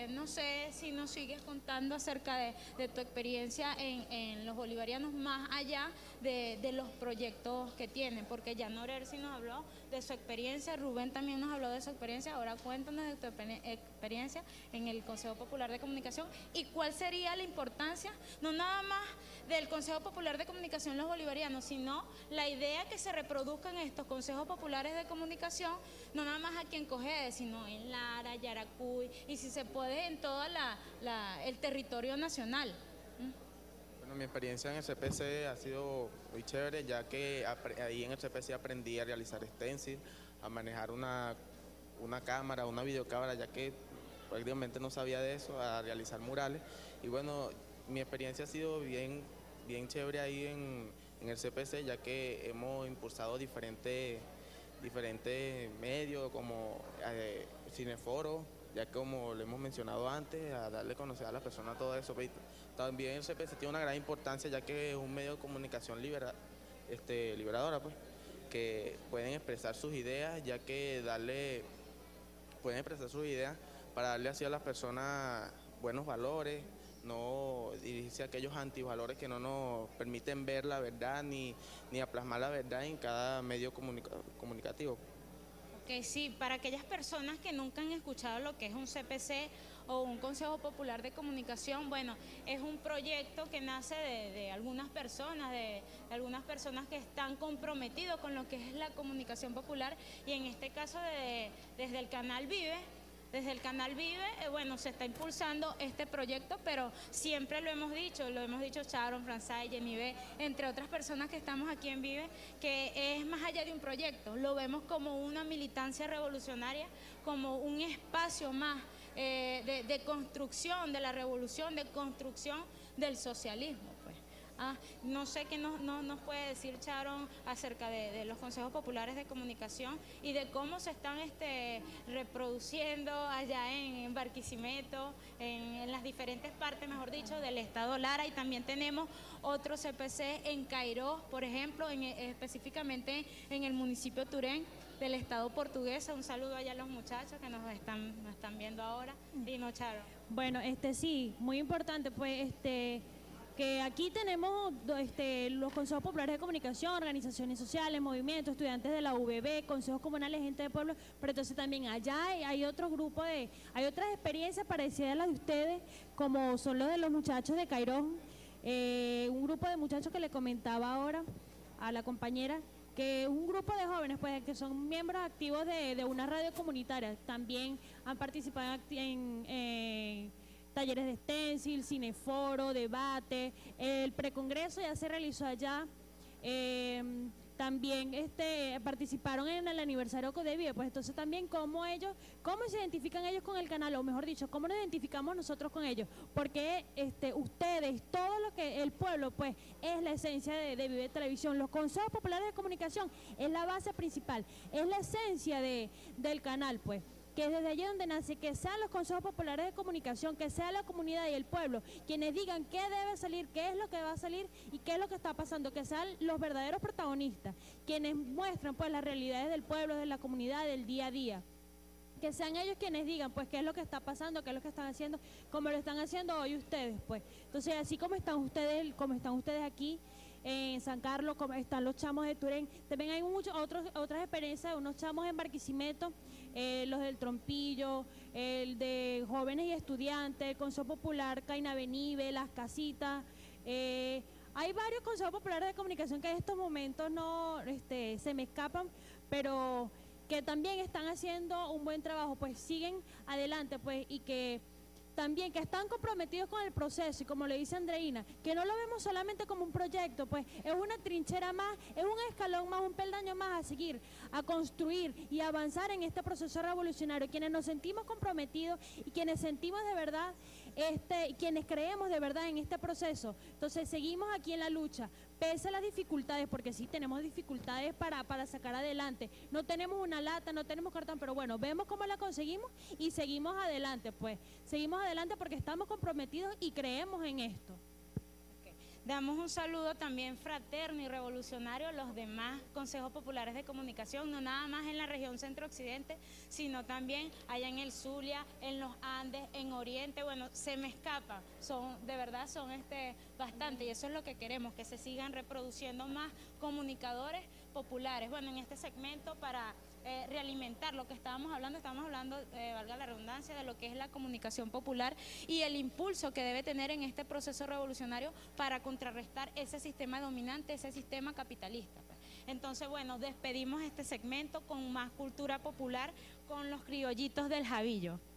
no sé si nos sigues contando acerca de tu experiencia en los bolivarianos, más allá de los proyectos que tienen, porque ya Norer sí nos habló de su experiencia, Rubén también nos habló de su experiencia. Ahora cuéntanos de tu experiencia en el Consejo Popular de Comunicación y cuál sería la importancia, no nada más del Consejo Popular de Comunicación los bolivarianos, sino la idea que se reproduzca en estos consejos populares de comunicación, no nada más aquí en Cogede, sino en Lara, Yaracuy, y si se puede en todo el territorio nacional. Bueno, mi experiencia en el CPC ha sido muy chévere, ya que ahí en el CPC aprendí a realizar stencil, a manejar una cámara, una videocámara, ya que prácticamente no sabía de eso, a realizar murales. Y bueno, mi experiencia ha sido bien chévere ahí en el CPC, ya que hemos impulsado diferentes medios como cineforos, ya que como le hemos mencionado antes, a darle a conocer a las personas todo eso. También el CPC tiene una gran importancia, ya que es un medio de comunicación liberadora, pues, que pueden expresar sus ideas, ya que pueden expresar sus ideas para darle así a las personas buenos valores, no dirigirse a aquellos antivalores que no nos permiten ver la verdad ni a plasmar la verdad en cada medio comunicativo. Ok, sí, para aquellas personas que nunca han escuchado lo que es un CPC o un Consejo Popular de Comunicación, bueno, es un proyecto que nace de algunas personas, de algunas personas que están comprometidos con lo que es la comunicación popular, y en este caso desde el Canal Vive. Desde el Canal Vive, bueno, se está impulsando este proyecto, pero siempre lo hemos dicho Sharon, Franzay, Jenny B, entre otras personas que estamos aquí en Vive, que es más allá de un proyecto, lo vemos como una militancia revolucionaria, como un espacio más de construcción de la revolución, de construcción del socialismo, pues. No sé qué nos puede decir Sharon acerca de los consejos populares de comunicación y de cómo se están reproduciendo allá en Barquisimeto, en las diferentes partes, mejor dicho, del estado Lara, y también tenemos otro CPC en Cairós, por ejemplo, específicamente en el municipio Turén del estado Portuguesa. Un saludo allá a los muchachos que nos están viendo ahora. Y no, Sharon. Bueno, sí, muy importante, pues, que aquí tenemos los consejos populares de comunicación, organizaciones sociales, movimientos, estudiantes de la UBB, consejos comunales, gente de pueblo, pero entonces también allá hay otro grupo hay otras experiencias parecidas a las de ustedes, como son los de los muchachos de Cairón, un grupo de muchachos que le comentaba ahora a la compañera, que un grupo de jóvenes, pues, que son miembros activos de una radio comunitaria, también han participado en talleres de stencil, cineforo, debate, el precongreso ya se realizó allá, también participaron en el aniversario de Vive, pues entonces también cómo se identifican ellos con el canal, o mejor dicho, cómo nos identificamos nosotros con ellos, porque ustedes, todo lo que el pueblo, pues, es la esencia de Vive Televisión. Los consejos populares de comunicación es la base principal, es la esencia del canal, pues, que desde allí donde nace, que sean los consejos populares de comunicación, que sea la comunidad y el pueblo quienes digan qué debe salir, qué es lo que va a salir y qué es lo que está pasando, que sean los verdaderos protagonistas, quienes muestran, pues, las realidades del pueblo, de la comunidad, del día a día. Que sean ellos quienes digan, pues, qué es lo que está pasando, qué es lo que están haciendo, como lo están haciendo hoy ustedes, pues. Entonces, así como están ustedes aquí en San Carlos, como están los chamos de Turén, también hay otras experiencias de unos chamos en Barquisimeto, los del Trompillo, el de jóvenes y estudiantes, el Consejo Popular Caina Benive, Las Casitas, hay varios consejos populares de comunicación que en estos momentos no se me escapan, pero que también están haciendo un buen trabajo, pues siguen adelante, pues, y que también que están comprometidos con el proceso, y como le dice Andreina, que no lo vemos solamente como un proyecto, pues es una trinchera más, es un escalón más, un peldaño más a seguir, a construir y avanzar en este proceso revolucionario, quienes nos sentimos comprometidos y quienes sentimos de verdad, quienes creemos de verdad en este proceso. Entonces seguimos aquí en la lucha, pese a las dificultades, porque sí tenemos dificultades para sacar adelante, no tenemos una lata, no tenemos cartón, pero bueno, vemos cómo la conseguimos y seguimos adelante, pues, seguimos adelante porque estamos comprometidos y creemos en esto. Okay. Damos un saludo también fraterno y revolucionario a los demás consejos populares de comunicación, no nada más en la región centro-occidente, sino también allá en el Zulia, en los Andes, en Oriente. Bueno, se me escapa, de verdad son bastante, y eso es lo que queremos, que se sigan reproduciendo más comunicadores populares. Bueno, en este segmento para realimentar lo que estábamos hablando, valga la redundancia, de lo que es la comunicación popular y el impulso que debe tener en este proceso revolucionario para contrarrestar ese sistema dominante, ese sistema capitalista. Entonces, bueno, despedimos este segmento con más cultura popular con los criollitos del Jabillo.